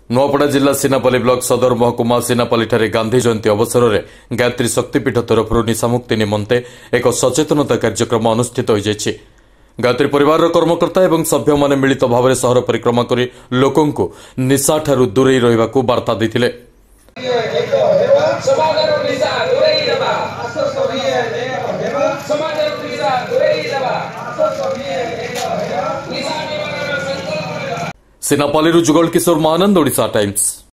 नुआपड़ा जिला सिनापाली ब्लॉक सदर महकुमा सिनापाली ठारे गांधी जयंती अवसर में गायत्री शक्तिपीठ तरफ निशा मुक्ति निमंते एक सचेतनता कार्यक्रम अनुष्ठित हो जायछि। गायत्री परिवार कर्मकर्ता एवं सभ्य माने मिलित भाव सहर परिक्रमा करी लोकों को निशा ठारू दूरेई रहिबाकू वार्ता देथिले। सिनापाली जुगल किशोर महानंद, ओडिशा टाइम्स।